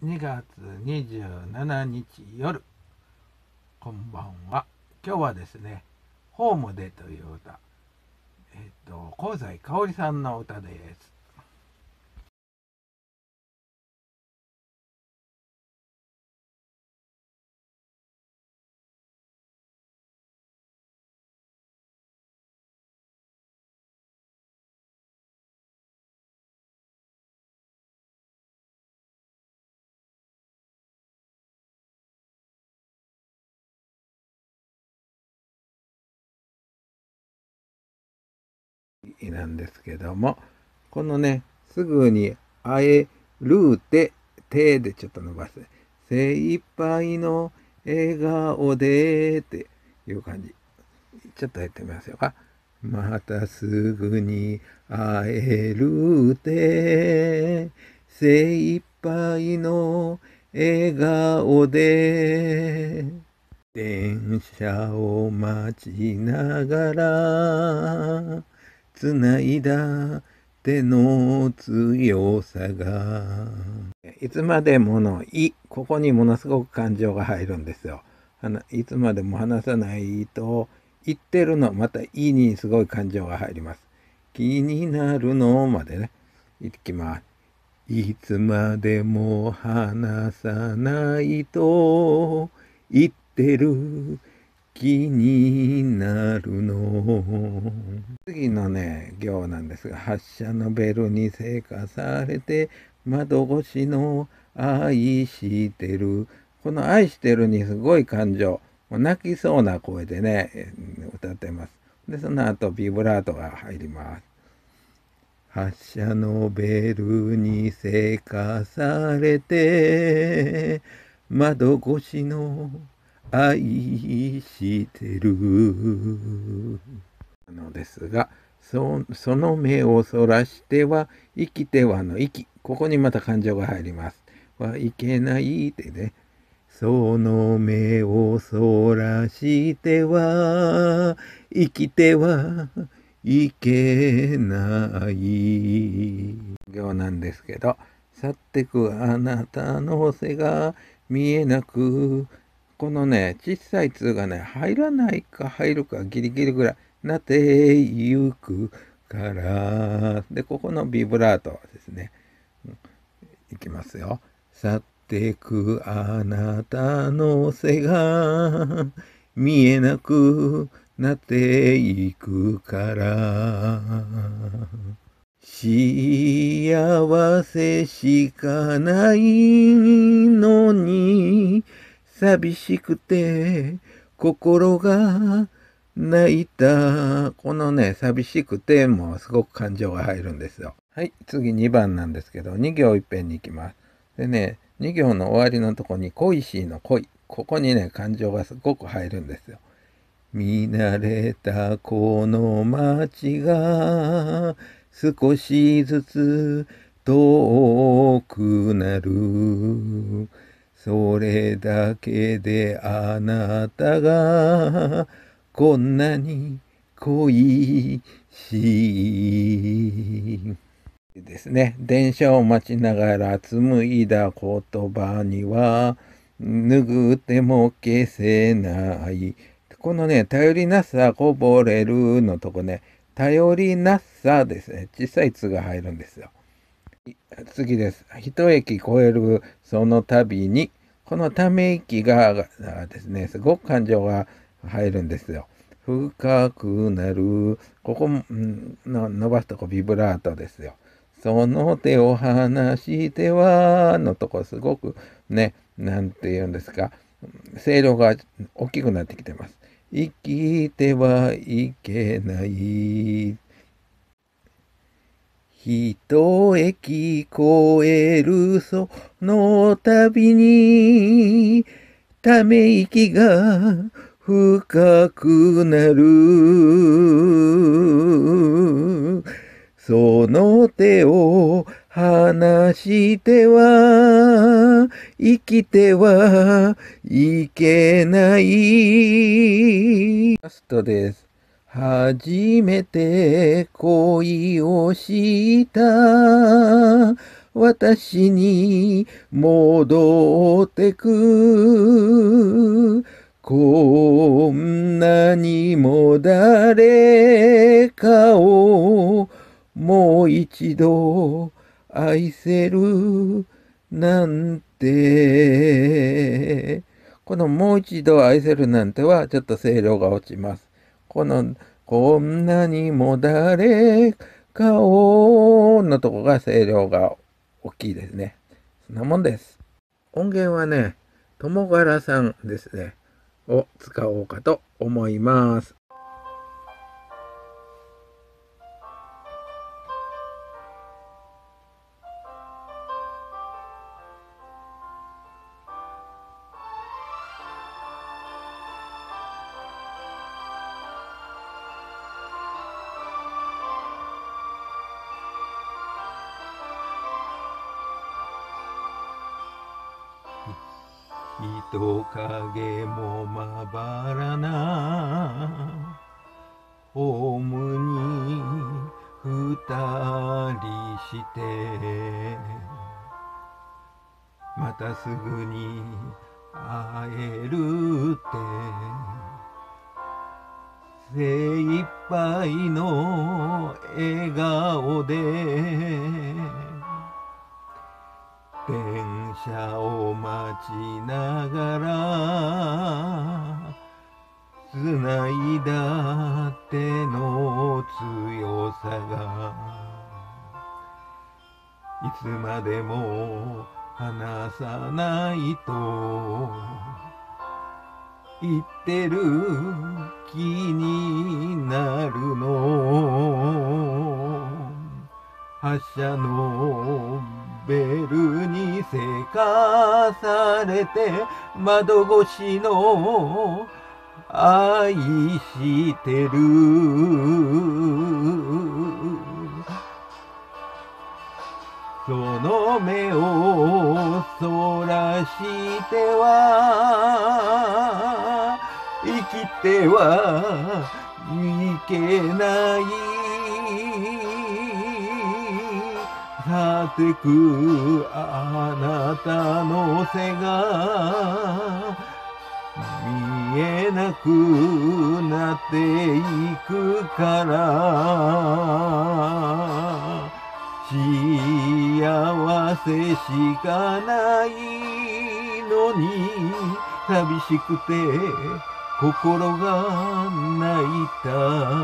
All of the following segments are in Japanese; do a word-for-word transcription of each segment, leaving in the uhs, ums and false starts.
にがつにじゅうしちにち夜、こんばんは。今日はですね、ホームでという歌、えっ、と、香西かおりさんの歌です。なんですけども、このね、すぐに会えるて、手でちょっと伸ばす。精一杯の笑顔でっていう感じ。ちょっとやってみますよか。またすぐに会えるて、精一杯の笑顔で、電車を待ちながら、つないだ手の強さが。いつまでものい、ここにものすごく感情が入るんですよ。いつまでも話さないと、言ってるの、またいにすごい感情が入ります。気になるのまでね、いきます。いつまでも話さないと言ってる気になるの。次のね、行なんですが、発車のベルにせかされて、窓越しの愛してる。この愛してるにすごい感情、泣きそうな声でね、歌ってます。で、その後ビブラートが入ります。発車のベルにせかされて、窓越しの愛してるのですが、そその目をそらしては生きてはの息、ここにまた感情が入ります。はいけないってね。その目をそらしては生きてはいけない行なんですけど、去ってくあなたの背が見えなく、このね、小さい「つ」がね、入らないか入るかギリギリぐらいなってゆくから。で、ここのビブラートですね。いきますよ。去ってくあなたの背が見えなくなっていくから。幸せしかないのに寂しくて心が泣いた。このね、寂しくてもすごく感情が入るんですよ。はい、次にばんなんですけど、に行いっぺんに行きます。でね、に行の終わりのとこに恋しいの恋。ここにね、感情がすごく入るんですよ。見慣れたこの街が少しずつ遠くなる。それだけであなたがこんなに恋しい。ですね。電車を待ちながら紡いだ言葉には拭っても消せない。このね、頼りなさこぼれるのとこね、頼りなさですね。小さい「つ」が入るんですよ。次です。一駅越えるその度に、このため息がですね、すごく感情が入るんですよ。深くなる。ここも、の伸ばすとこビブラートですよ。その手を離してはのとこすごくね、なんて言うんですか、声量が大きくなってきてます。生きてはいけない。一駅越えるその度にため息が深くなる。その手を離しては生きてはいけない。ラストです。初めて恋をした私に戻ってく。こんなにも誰かをもう一度愛せるなんて。このもう一度愛せるなんてはちょっと声量が落ちます。このこんなにも誰かをのとこが声量が大きいですね。そんなもんです。音源はね、友柄さんですね。を使おうかと思います。人影もまばらなホームに二人してまたすぐに会えるって精一杯の笑顔で電車を待ちながらつないだ手の強さがいつまでも離さないと言ってる気になるの。発車のベルにせかされて窓越しの愛してるその目をそらしては生きてはいけない去ってくあなたの背が見えなくなっていくから幸せしかないのに寂しくて心が泣いた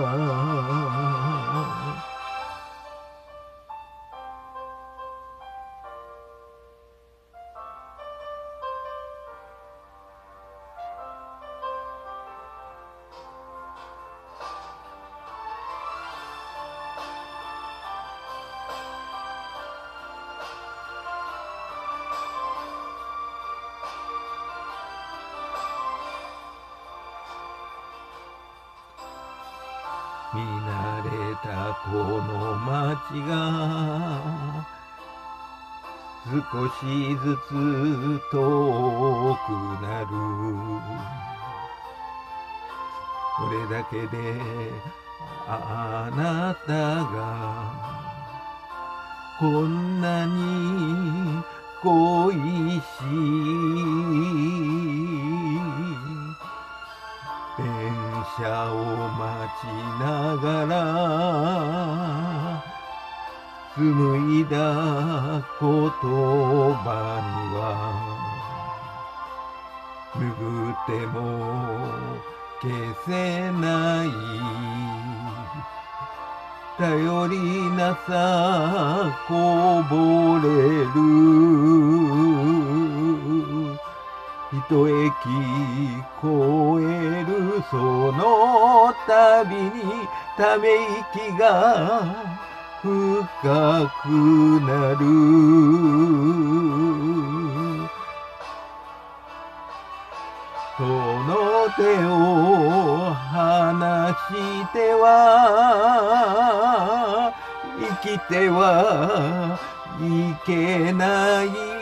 見慣れたこの街が少しずつ遠くなるこれだけであなたがこんなに恋しい電車を待ちながら紡いだ言葉には拭っても消せない頼りなさこぼれる一駅越えるその度にため息が深くなるその手を離しては生きてはいけない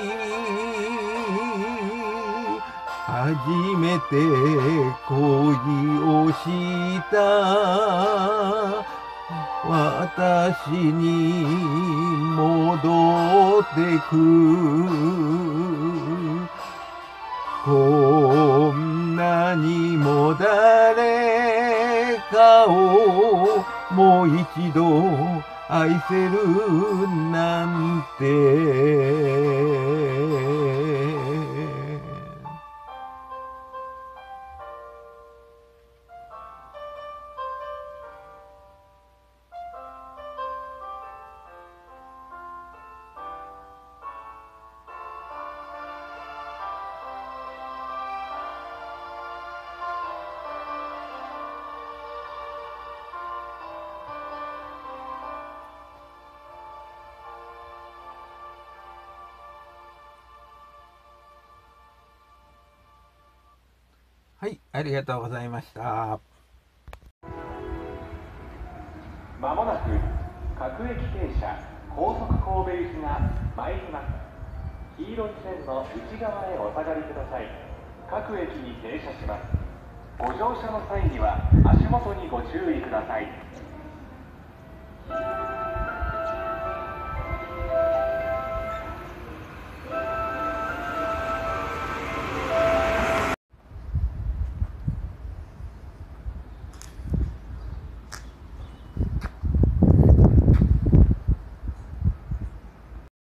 初めて恋をした私に戻ってく。こんなにも誰かをもう一度愛せるなんて。はい、ありがとうございました。 まもなく各駅停車高速神戸行きが参ります。黄色い線の内側へお下がりください。各駅に停車します。ご乗車の際には足元にご注意ください。